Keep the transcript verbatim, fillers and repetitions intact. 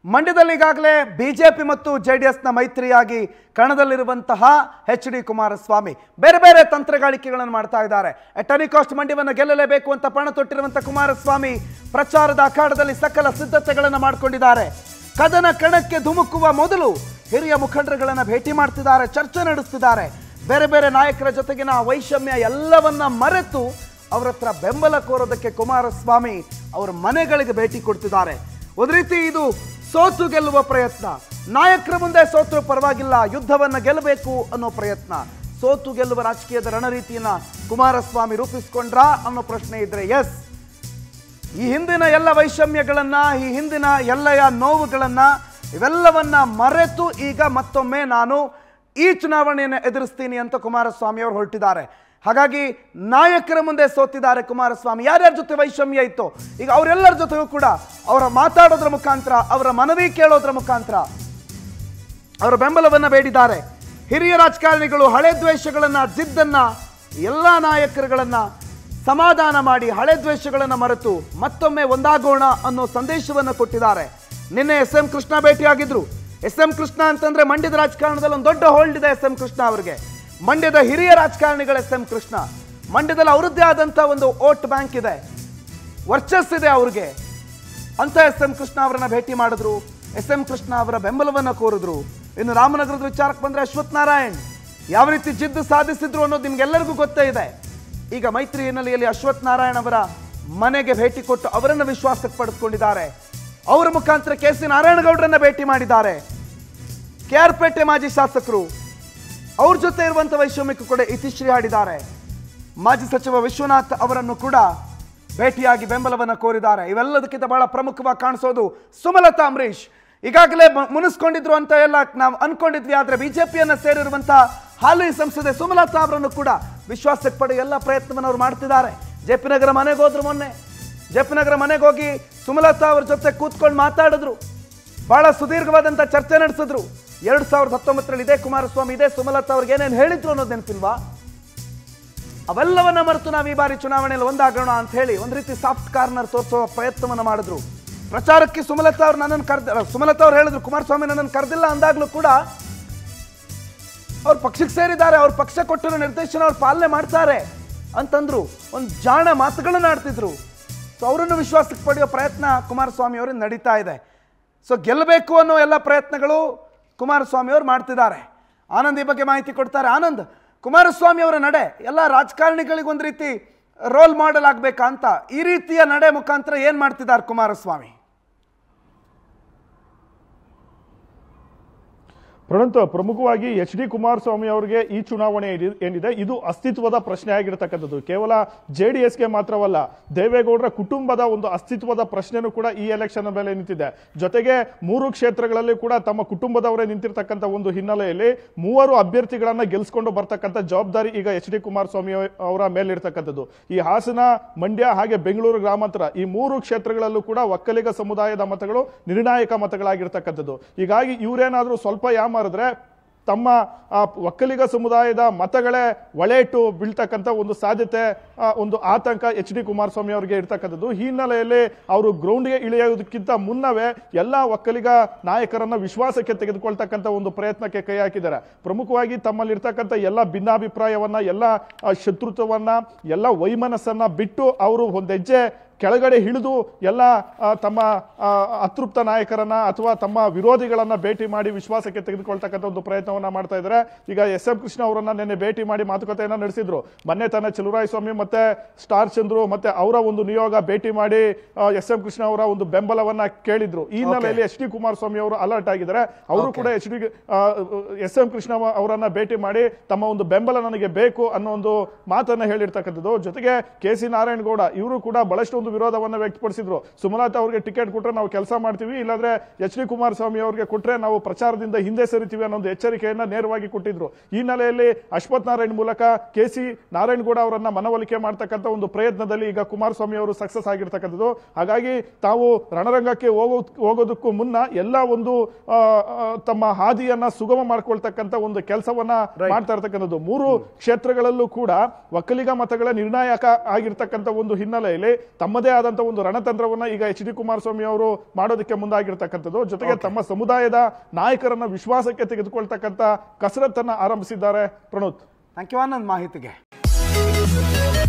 ಮಂಡ್ಯದಲ್ಲಿ ಈಗಾಗಲೇ ಬಿಜೆಪಿ ಮತ್ತು ಜೆಡಿಎಸ್ನ ಮೈತ್ರಿಯಾಗಿ ಕಣದಲ್ಲಿರುವಂತಹ ಎಚ್ ಡಿ ಕುಮಾರಸ್ವಾಮಿ ಬೇರೆ ಬೇರೆ ತಂತ್ರಗಾರಿಕೆಗಳನ್ನು ಮಾಡ್ತಾ ಇದ್ದಾರೆ. ಎಟ್ ಎನಿ ಕಾಸ್ಟ್ ಮಂಡ್ಯವನ್ನು ಗೆಲ್ಲಲೇಬೇಕು ಅಂತ ಪಣ ತೊಟ್ಟಿರುವಂತಹ ಕುಮಾರಸ್ವಾಮಿ ಪ್ರಚಾರದ ಅಖಾಡದಲ್ಲಿ ಸಕಲ ಸಿದ್ಧತೆಗಳನ್ನು ಮಾಡಿಕೊಂಡಿದ್ದಾರೆ. ಕದನ ಕಣಕ್ಕೆ ಧುಮುಕುವ ಮೊದಲು ಹಿರಿಯ ಮುಖಂಡರುಗಳನ್ನು ಭೇಟಿ ಮಾಡ್ತಿದ್ದಾರೆ, ಚರ್ಚೆ ನಡೆಸ್ತಿದ್ದಾರೆ. ಬೇರೆ ಬೇರೆ ನಾಯಕರ ಜೊತೆಗಿನ ವೈಷಮ್ಯ ಎಲ್ಲವನ್ನ ಮರೆತು ಅವರ ಹತ್ರ ಬೆಂಬಲ ಕೋರೋದಕ್ಕೆ ಕುಮಾರಸ್ವಾಮಿ ಅವರ ಮನೆಗಳಿಗೆ ಭೇಟಿ ಕೊಡ್ತಿದ್ದಾರೆ. ಒಂದು ರೀತಿ ಇದು ಸೋತು ಗೆಲ್ಲುವ ಪ್ರಯತ್ನ. ನಾಯಕರ ಮುಂದೆ ಸೋತರೂ ಪರವಾಗಿಲ್ಲ, ಯುದ್ಧವನ್ನು ಗೆಲ್ಲಬೇಕು ಅನ್ನೋ ಪ್ರಯತ್ನ. ಸೋತು ಗೆಲ್ಲುವ ರಾಜಕೀಯದ ರಣರೀತಿಯನ್ನ ಕುಮಾರಸ್ವಾಮಿ ರೂಪಿಸಿಕೊಂಡ್ರಾ ಅನ್ನೋ ಪ್ರಶ್ನೆ ಇದ್ರೆ ಎಸ್. ಈ ಹಿಂದಿನ ಎಲ್ಲ ವೈಷಮ್ಯಗಳನ್ನ, ಈ ಹಿಂದಿನ ಎಲ್ಲಯ ನೋವುಗಳನ್ನ ಇವೆಲ್ಲವನ್ನ ಮರೆತು ಈಗ ಮತ್ತೊಮ್ಮೆ ನಾನು ಈ ಚುನಾವಣೆಯನ್ನು ಎದುರಿಸ್ತೀನಿ ಅಂತ ಕುಮಾರಸ್ವಾಮಿ ಅವರು ಹೊರಟಿದ್ದಾರೆ. ಹಾಗಾಗಿ ನಾಯಕರ ಮುಂದೆ ಸೋತಿದ್ದಾರೆ ಕುಮಾರಸ್ವಾಮಿ. ಯಾರ್ಯಾರ ಜೊತೆ ವೈಷಮ್ಯ ಇತ್ತು ಈಗ ಅವರೆಲ್ಲರ ಜೊತೆಗೂ ಕೂಡ ಅವರ ಮಾತಾಡೋದ್ರ ಮುಖಾಂತರ, ಅವರ ಮನವಿ ಕೇಳೋದ್ರ ಮುಖಾಂತರ ಅವರ ಬೆಂಬಲವನ್ನ ಬೇಡಿದ್ದಾರೆ. ಹಿರಿಯ ರಾಜಕಾರಣಿಗಳು ಹಳೆ ದ್ವೇಷಗಳನ್ನ, ಜಿದ್ದನ್ನ, ಎಲ್ಲ ನಾಯಕರುಗಳನ್ನ ಸಮಾಧಾನ ಮಾಡಿ ಹಳೆ ದ್ವೇಷಗಳನ್ನ ಮರೆತು ಮತ್ತೊಮ್ಮೆ ಒಂದಾಗೋಣ ಅನ್ನೋ ಸಂದೇಶವನ್ನು ಕೊಟ್ಟಿದ್ದಾರೆ. ನಿನ್ನೆ ಎಸ್ ಎಂ ಕೃಷ್ಣ ಭೇಟಿಯಾಗಿದ್ರು. ಎಸ್ ಎಂ ಕೃಷ್ಣ ಅಂತಂದ್ರೆ ಮಂಡ್ಯದ ರಾಜಕಾರಣದಲ್ಲಿ ಒಂದು ದೊಡ್ಡ ಹೋಲ್ಡ್ ಇದೆ ಎಸ್ ಎಂ ಕೃಷ್ಣ ಅವರಿಗೆ. ಮಂಡ್ಯದ ಹಿರಿಯ ರಾಜಕಾರಣಿಗಳು ಎಸ್ ಎಂ ಕೃಷ್ಣ. ಮಂಡ್ಯದಲ್ಲಿ ಅವರದ್ದೇ ಆದಂಥ ಒಂದು ವೋಟ್ ಬ್ಯಾಂಕ್ ಇದೆ, ವರ್ಚಸ್ಸಿದೆ ಅವ್ರಿಗೆ ಅಂತ ಎಸ್ ಎಂ ಕೃಷ್ಣ ಅವರನ್ನ ಭೇಟಿ ಮಾಡಿದ್ರು. ಎಸ್ ಎಂ ಕೃಷ್ಣ ಅವರ ಬೆಂಬಲವನ್ನ ಕೋರಿದ್ರು. ಇನ್ನು ರಾಮನಗರದ ವಿಚಾರಕ್ಕೆ ಬಂದ್ರೆ ಅಶ್ವಥ್ ನಾರಾಯಣ್ ಯಾವ ರೀತಿ ಜಿದ್ದು ಸಾಧಿಸಿದ್ರು ಅನ್ನೋದು ನಿಮ್ಗೆಲ್ಲರಿಗೂ ಗೊತ್ತೇ ಇದೆ. ಈಗ ಮೈತ್ರಿ ಹಿನ್ನೆಲೆಯಲ್ಲಿ ಅಶ್ವಥ್ ನಾರಾಯಣ್ ಅವರ ಮನೆಗೆ ಭೇಟಿ ಕೊಟ್ಟು ಅವರನ್ನು ವಿಶ್ವಾಸಕ್ಕೆ ಪಡೆದುಕೊಂಡಿದ್ದಾರೆ. ಅವರ ಮುಖಾಂತರ ಕೆ ಸಿ ನಾರಾಯಣಗೌಡರನ್ನ ಭೇಟಿ ಮಾಡಿದ್ದಾರೆ. ಕೆ ಆರ್ ಪೇಟೆ ಮಾಜಿ ಶಾಸಕರು ಅವ್ರ ಜೊತೆ ಇರುವಂತಹ ವೈಷಮ್ಯಕ್ಕೂ ಕೂಡ ಇತಿಶ್ರೀ ಹಾಡಿದ್ದಾರೆ. ಮಾಜಿ ಸಚಿವ ವಿಶ್ವನಾಥ್ ಅವರನ್ನು ಕೂಡ ಭೇಟಿಯಾಗಿ ಬೆಂಬಲವನ್ನು ಕೋರಿದ್ದಾರೆ. ಇವೆಲ್ಲದಕ್ಕಿಂತ ಬಹಳ ಪ್ರಮುಖವಾಗಿ ಕಾಣಿಸೋದು ಸುಮಲತಾ ಅಂಬರೀಶ್. ಈಗಾಗಲೇ ಮುನಿಸ್ಕೊಂಡಿದ್ರು ಅಂತ ಎಲ್ಲ ನಾವು ಅನ್ಕೊಂಡಿದ್ವಿ. ಆದ್ರೆ ಬಿಜೆಪಿಯನ್ನ ಸೇರಿರುವಂತಹ ಹಾಲಿ ಸಂಸದೆ ಸುಮಲತಾ ಅವರನ್ನು ಕೂಡ ವಿಶ್ವಾಸಕ್ಕೆ ಪಡೆಯುವ ಎಲ್ಲ ಪ್ರಯತ್ನವನ್ನು ಅವ್ರು ಮಾಡ್ತಿದ್ದಾರೆ. ಜೆ ಪಿ ನಗರ ಮನೆಗೆ ಹೋದ್ರು. ಮೊನ್ನೆ ಜೆ ಪಿ ನಗರ ಮನೆಗೆ ಹೋಗಿ ಸುಮಲತಾ ಅವ್ರ ಜೊತೆ ಕೂತ್ಕೊಂಡು ಮಾತಾಡಿದ್ರು. ಬಹಳ ಸುದೀರ್ಘವಾದಂಥ ಚರ್ಚೆ ನಡೆಸಿದ್ರು. ಎರಡ್ ಸಾವಿರದ ಹತ್ತೊಂಬತ್ತರಲ್ಲಿ ಇದೇ ಕುಮಾರಸ್ವಾಮಿ ಇದೇ ಸುಮಲತಾ ಅವ್ರಿಗೆ ಏನೇನು ಹೇಳಿದ್ರು ಅನ್ನೋದು ನೆನಪಿಲ್ವಾ? ಅವೆಲ್ಲವನ್ನ ಮರೆತು ನಾವು ಈ ಬಾರಿ ಚುನಾವಣೆಯಲ್ಲಿ ಒಂದಾಗೋಣ ಅಂತ ಹೇಳಿ ಒಂದು ರೀತಿ ಸಾಫ್ಟ್ ಕಾರ್ನರ್ ತೋರಿಸುವ ಪ್ರಯತ್ನವನ್ನು ಮಾಡಿದ್ರು. ಪ್ರಚಾರಕ್ಕೆ ಸುಮಲತಾ ಅವ್ರು ನನ್ನನ್ನು ಕರೆದ ಸುಮಲತಾ ಅವ್ರು ಹೇಳಿದ್ರು ಕುಮಾರಸ್ವಾಮಿ ನನ್ನನ್ನು ಕರೆದಿಲ್ಲ ಅಂದಾಗ್ಲೂ ಕೂಡ ಅವ್ರ ಪಕ್ಷಕ್ಕೆ ಸೇರಿದ್ದಾರೆ, ಅವ್ರ ಪಕ್ಷ ಕೊಟ್ಟಿರೋ ನಿರ್ದೇಶನ ಅವ್ರು ಪಾಲನೆ ಮಾಡ್ತಾರೆ ಅಂತಂದ್ರು. ಒಂದು ಜಾಣ ಮಾತುಗಳನ್ನ ಆಡ್ತಿದ್ರು. ಸೊ ಅವರನ್ನು ವಿಶ್ವಾಸಕ್ಕೆ ಪಡೆಯೋ ಪ್ರಯತ್ನ ಕುಮಾರಸ್ವಾಮಿ ಅವರಿಂದ ನಡೀತಾ ಇದೆ. ಸೊ ಗೆಲ್ಲಬೇಕು ಅನ್ನೋ ಎಲ್ಲ ಪ್ರಯತ್ನಗಳು ಕುಮಾರಸ್ವಾಮಿ ಅವರು ಮಾಡ್ತಿದ್ದಾರೆ. ಆನಂದ್ ಈ ಬಗ್ಗೆ ಮಾಹಿತಿ ಕೊಡ್ತಾರೆ. ಆನಂದ್, ಕುಮಾರಸ್ವಾಮಿ ಅವರ ನಡೆ ಎಲ್ಲ ರಾಜಕಾರಣಿಗಳಿಗೆ ಒಂದು ರೀತಿ ರೋಲ್ ಮಾಡೆಲ್ ಆಗ್ಬೇಕಾ ಅಂತ ಈ ರೀತಿಯ ನಡೆ ಮುಖಾಂತರ ಏನ್ ಮಾಡ್ತಿದ್ದಾರೆ ಕುಮಾರಸ್ವಾಮಿ? ಪ್ರಣಂತ, ಪ್ರಮುಖವಾಗಿ ಎಚ್ ಡಿ ಕುಮಾರಸ್ವಾಮಿ ಅವರಿಗೆ ಈ ಚುನಾವಣೆ ಏನಿದೆ ಇದು ಅಸ್ತಿತ್ವದ ಪ್ರಶ್ನೆ ಆಗಿರತಕ್ಕಂಥದ್ದು. ಕೇವಲ ಜೆ ಡಿ ಎಸ್ಗೆ ಮಾತ್ರವಲ್ಲ, ದೇವೇಗೌಡರ ಕುಟುಂಬದ ಒಂದು ಅಸ್ತಿತ್ವದ ಪ್ರಶ್ನೆನೂ ಕೂಡ ಈ ಎಲೆಕ್ಷನ್ ಮೇಲೆ ನಿಂತಿದೆ. ಜೊತೆಗೆ ಮೂರು ಕ್ಷೇತ್ರಗಳಲ್ಲಿ ಕೂಡ ತಮ್ಮ ಕುಟುಂಬದವರೇ ನಿಂತಿರ್ತಕ್ಕಂಥ ಒಂದು ಹಿನ್ನೆಲೆಯಲ್ಲಿ ಮೂವರು ಅಭ್ಯರ್ಥಿಗಳನ್ನ ಗೆಲ್ಸ್ಕೊಂಡು ಬರ್ತಕ್ಕಂಥ ಜವಾಬ್ದಾರಿ ಈಗ ಎಚ್ ಡಿ ಕುಮಾರಸ್ವಾಮಿ ಅವರ ಮೇಲಿರ್ತಕ್ಕಂಥದ್ದು. ಈ ಹಾಸನ, ಮಂಡ್ಯ ಹಾಗೆ ಬೆಂಗಳೂರು ಗ್ರಾಮಾಂತರ ಈ ಮೂರು ಕ್ಷೇತ್ರಗಳಲ್ಲೂ ಕೂಡ ಒಕ್ಕಲಿಗ ಸಮುದಾಯದ ಮತಗಳು ನಿರ್ಣಾಯಕ ಮತಗಳಾಗಿರ್ತಕ್ಕಂಥದ್ದು. ಹೀಗಾಗಿ ಇವರೇನಾದ್ರೂ ಸ್ವಲ್ಪ ಯಾಮ ತಮ್ಮ ಒಕ್ಕಲಿಗ ಸಮುದಾಯದ ಮತಗಳೇ ಒಳೆಯಿಟ್ಟು ಬೀಳ್ತಕ್ಕಂಥ ಒಂದು ಸಾಧ್ಯತೆ, ಒಂದು ಆತಂಕ ಎಚ್ ಡಿ ಕುಮಾರಸ್ವಾಮಿ ಅವರಿಗೆ ಇರ್ತಕ್ಕಂಥದ್ದು. ಈ ಹಿನ್ನೆಲೆಯಲ್ಲಿ ಅವರು ಗ್ರೌಂಡ್ಗೆ ಇಳಿಯೋದಕ್ಕಿಂತ ಮುನ್ನವೇ ಎಲ್ಲ ಒಕ್ಕಲಿಗ ನಾಯಕರನ್ನ ವಿಶ್ವಾಸಕ್ಕೆ ತೆಗೆದುಕೊಳ್ತಕ್ಕಂಥ ಒಂದು ಪ್ರಯತ್ನಕ್ಕೆ ಕೈ ಹಾಕಿದ್ದಾರೆ. ಪ್ರಮುಖವಾಗಿ ತಮ್ಮಲ್ಲಿರ್ತಕ್ಕಂಥ ಎಲ್ಲ ಭಿನ್ನಾಭಿಪ್ರಾಯವನ್ನ, ಎಲ್ಲ ಶತ್ರುತ್ವವನ್ನ, ಎಲ್ಲ ವೈಮನಸ್ಸನ್ನ ಬಿಟ್ಟು ಅವರು ಒಂದು ಹೆಜ್ಜೆ ಕೆಳಗಡೆ ಇಳಿದು ಎಲ್ಲ ತಮ್ಮ ಅತೃಪ್ತ ನಾಯಕರನ್ನ ಅಥವಾ ತಮ್ಮ ವಿರೋಧಿಗಳನ್ನ ಭೇಟಿ ಮಾಡಿ ವಿಶ್ವಾಸಕ್ಕೆ ತೆಗೆದುಕೊಳ್ತಕ್ಕಂಥ ಒಂದು ಪ್ರಯತ್ನವನ್ನ ಮಾಡ್ತಾ ಇದ್ದಾರೆ. ಈಗ ಎಸ್ ಎಂ ಕೃಷ್ಣ ಅವರನ್ನ ನಿನ್ನೆ ಭೇಟಿ ಮಾಡಿ ಮಾತುಕತೆಯನ್ನ ನಡೆಸಿದ್ರು. ಮೊನ್ನೆ ತನ್ನ ಚಲುವರಾಯಸ್ವಾಮಿ ಮತ್ತೆ ಸ್ಟಾರ್ ಚಂದ್ರು ಮತ್ತೆ ಅವರ ಒಂದು ನಿಯೋಗ ಭೇಟಿ ಮಾಡಿ ಎಸ್ ಎಂ ಕೃಷ್ಣ ಅವರ ಒಂದು ಬೆಂಬಲವನ್ನ ಕೇಳಿದ್ರು. ಈ ಹಿನ್ನೆಲೆಯಲ್ಲಿ ಎಚ್ ಡಿ ಕುಮಾರಸ್ವಾಮಿ ಅವರು ಅಲರ್ಟ್ ಆಗಿದ್ದಾರೆ. ಅವರು ಕೂಡ H D S M Krishna ಅವರನ್ನ ಭೇಟಿ ಮಾಡಿ ತಮ್ಮ ಒಂದು ಬೆಂಬಲ ನನಗೆ ಬೇಕು ಅನ್ನೋ ಒಂದು ಮಾತನ್ನ ಹೇಳಿರ್ತಕ್ಕಂಥದ್ದು. ಜೊತೆಗೆ ಕೆ ಸಿ ನಾರಾಯಣಗೌಡ ಇವರು ಕೂಡ ಬಹಳಷ್ಟು ಒಂದು ವಿರೋಧವನ್ನು ವ್ಯಕ್ತಪಡಿಸಿದ್ರು. ಸುಮಲತಾ ಅವರಿಗೆ ಟಿಕೆಟ್ ಕೊಟ್ಟರೆ ನಾವು ಕೆಲಸ ಮಾಡ್ತೀವಿ, ಇಲ್ಲಾಂದ್ರೆ ಎಚ್ ಡಿ ಕುಮಾರಸ್ವಾಮಿ ಅವರಿಗೆ ಕೊಟ್ಟರೆ ನಾವು ಪ್ರಚಾರದಿಂದ ಹಿಂದೆ ಸರಿತೀವಿ ಅನ್ನೋ ಒಂದು ಎಚ್ಚರಿಕೆಯನ್ನ ನೇರವಾಗಿ ಕೊಟ್ಟಿದ್ರು. ಈ ಹಿನ್ನೆಲೆಯಲ್ಲಿ ಅಶ್ವಥ್ ನಾರಾಯಣ್ ಮೂಲಕ ಕೆ ಸಿ ನಾರಾಯಣಗೌಡ ಅವರನ್ನ ಮನವೊಲಿಕೆ ಮಾಡ್ತಕ್ಕಂಥ ಒಂದು ಪ್ರಯತ್ನದಲ್ಲಿ ಈಗ ಕುಮಾರಸ್ವಾಮಿ ಅವರು ಸಕ್ಸಸ್ ಆಗಿರ್ತಕ್ಕಂಥದ್ದು. ಹಾಗಾಗಿ ತಾವು ರಣರಂಗಕ್ಕೆ ಹೋಗೋ ಹೋಗೋದಕ್ಕೂ ಮುನ್ನ ಎಲ್ಲ ಒಂದು ತಮ್ಮ ಹಾದಿಯನ್ನ ಸುಗಮ ಮಾಡ್ಕೊಳ್ತಕ್ಕಂಥ ಒಂದು ಕೆಲಸವನ್ನ ಮಾಡ್ತಾ ಇರ್ತಕ್ಕಂಥದ್ದು. ಮೂರು ಕ್ಷೇತ್ರಗಳಲ್ಲೂ ಕೂಡ ಒಕ್ಕಲಿಗ ಮತಗಳ ನಿರ್ಣಾಯಕ ಆಗಿರ್ತಕ್ಕಂಥ ಒಂದು ಹಿನ್ನೆಲೆಯಲ್ಲಿ ತಮ್ಮ ತಮ್ಮದೇ ಆದಂತ ಒಂದು ರಣತಂತ್ರವನ್ನ ಈಗ ಎಚ್ ಡಿ ಕುಮಾರಸ್ವಾಮಿ ಅವರು ಮಾಡೋದಕ್ಕೆ ಮುಂದಾಗಿರ್ತಕ್ಕಂಥದ್ದು. ಜೊತೆಗೆ ತಮ್ಮ ಸಮುದಾಯದ ನಾಯಕರನ್ನ ವಿಶ್ವಾಸಕ್ಕೆ ತೆಗೆದುಕೊಳ್ತಕ್ಕಂಥ ಕಸರತ್ತನ್ನ ಆರಂಭಿಸಿದ್ದಾರೆ. ಪ್ರಣೋತ್, ಥ್ಯಾಂಕ್ ಯು ಆನಂದ್ ಮಾಹಿತಿಗೆ.